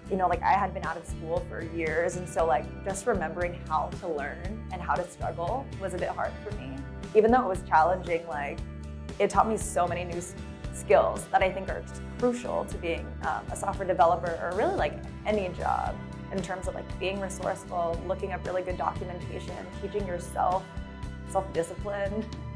like I had been out of school for years, and so like just remembering how to learn and how to struggle was a bit hard for me. Even though it was challenging, like it taught me so many new skills that I think are just crucial to being a software developer, or really like any job, in terms of like being resourceful, looking up really good documentation, teaching yourself self-discipline,